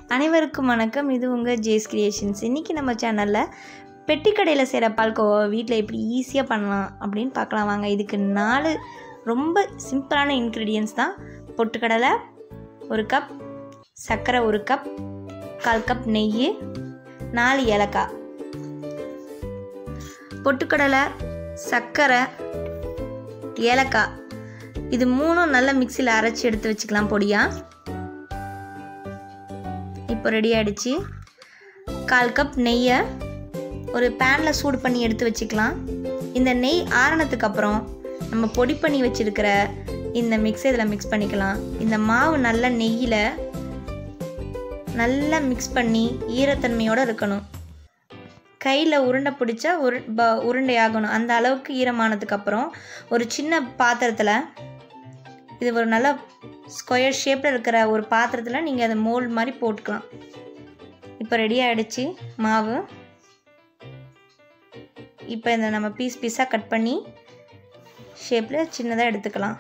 அனைவருக்கும் வணக்கம். இது உங்கள் ஜேஸ் கிரியேஷன்ஸ். இன்றைக்கி நம்ம சேனலில் பெட்டி கடையில் செய்கிற பால்கோவா வீட்டில் எப்படி ஈஸியாக பண்ணலாம் அப்படின்னு பார்க்கலாம் வாங்க. இதுக்கு 4 ரொம்ப சிம்பிளான இன்க்ரீடியன்ஸ் தான். பொட்டுக்கடலை 1 கப், சர்க்கரை 1 கப், 1/4 கப் நெய், 4 ஏலக்காய். பொட்டுக்கடலை, சர்க்கரை, ஏலக்காய் இது 3 நல்ல மிக்சியில் அரைச்சி எடுத்து வச்சுக்கலாம் பொடியாக. இப்போ ரெடி ஆகிடுச்சு. 1/4 கப் நெய்யை ஒரு பேனில் சூடு பண்ணி எடுத்து வச்சுக்கலாம். இந்த நெய் ஆறினதுக்கு அப்புறம் நம்ம பொடி பண்ணி வச்சுருக்கிற இந்த மிக்ஸை இதில் மிக்ஸ் பண்ணிக்கலாம். இந்த மாவு நல்லா நெய்யில் நல்லா மிக்ஸ் பண்ணி ஈரத்தன்மையோடு இருக்கணும். கையில் உருண்டை பிடிச்சா உருண்டையாகணும். அந்த அளவுக்கு ஈரமானதுக்கப்புறம் ஒரு சின்ன பாத்திரத்தில், இது ஒரு நல்ல ஸ்கொயர் ஷேப்பில் இருக்கிற ஒரு பாத்திரத்தில் நீங்கள் அதை மோல்டு மாதிரி போட்டுக்கலாம். இப்போ ரெடி ஆகிடுச்சு மாவு. இப்போ இந்த நம்ம பீஸாக கட் பண்ணி ஷேப்பில் சின்னதாக எடுத்துக்கலாம்.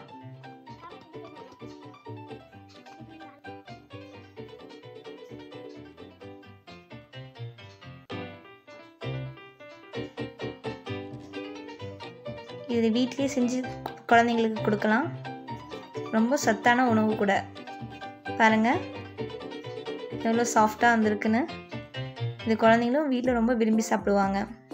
இது வீட்லேயே செஞ்சு குழந்தைங்களுக்கு கொடுக்கலாம். ரொம்ப சத்தான உணவு கூட. பாருங்கள் எவ்வளோ சாஃப்டாக வந்திருக்குன்னு. இது குழந்தைங்களும் வீட்டில் ரொம்ப விரும்பி சாப்பிடுவாங்க.